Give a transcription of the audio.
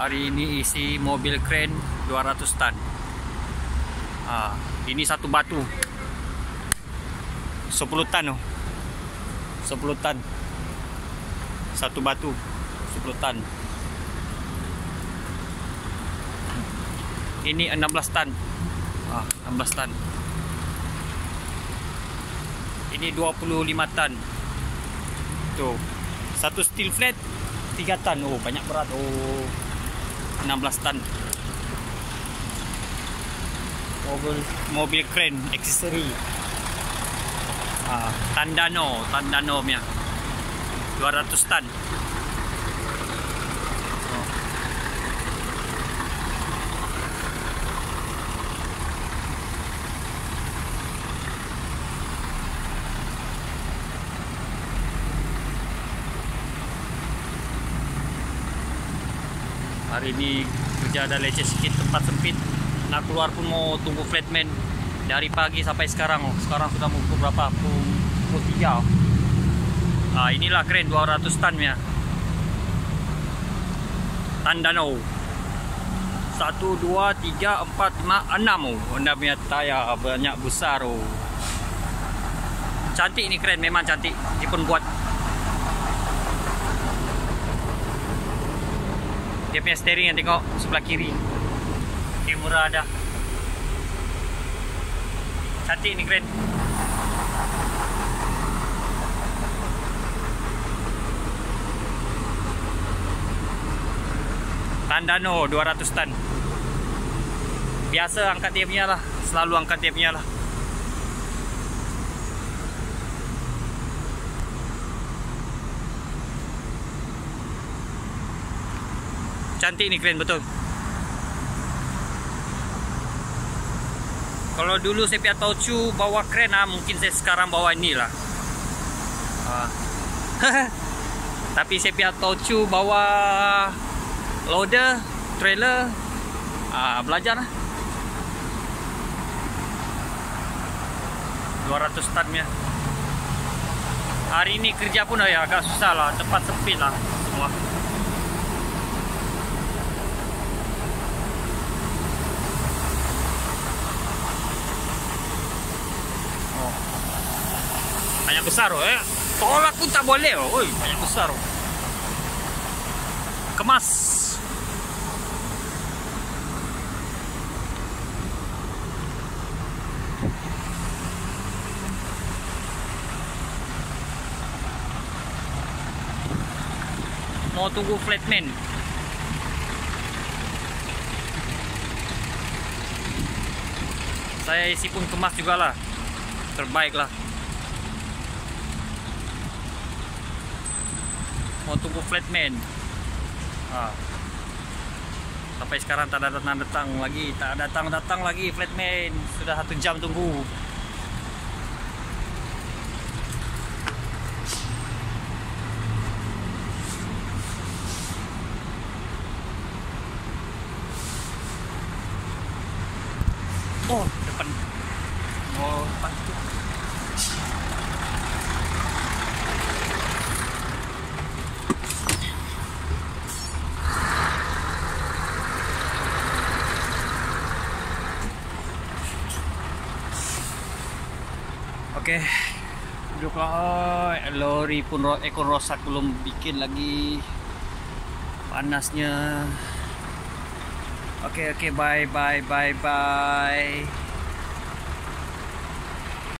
Hari ini isi mobil kren 200 tan. Ini satu batu 10 tan. 10 tan. Satu batu 10 tan. Ini 16 tan. 16 tan. Ini 25 tan. Tuh. Satu steel flat 3 tan. Oh, banyak berat. Oh. 16 tan. Mobil kren aksesori. Tandano punya 200 tan. Hari ini kerja ada leceh sikit, tempat sempit. Nak keluar pun mau tunggu flatman dari pagi sampai sekarang. Sekarang sudah pukul berapa? Pukul 3. Inilah kren 200 tan ya. Tandano. 1, 2, 3, 4, 5, 6. Honda punya tayar banyak besar. Cantik ni kren, memang cantik. Dia pun buat. Dia punya steering yang tengok sebelah kiri. Kamera ada. Cantik ni keren. Tandano 200 tan. Biasa angkat dia punya lah. Selalu angkat dia punya lah. Cantik ni keren betul. Kalau dulu saya punya Taucu bawa kren mungkin saya sekarang bawa inilah. Tapi saya punya Taucu bawa loader, trailer. Belajar lah. 200 tan ya. Hari ini kerja pun agak susah lah, tempat sempit lah semua. Banyak besar tolak pun tak boleh. Oi, banyak besar. Kemas. Mau tunggu flatman. Saya isi pun kemas juga lah. Terbaik lah. Mau tunggu flatman. Sampai sekarang tak ada datang lagi. Tak datang lagi flatman. Sudah 1 jam tunggu. Oh, depan. Oh, depan tu. Oke, duduklah. Lori pun ekor rosak, belum bikin lagi. Panasnya. Oke, bye.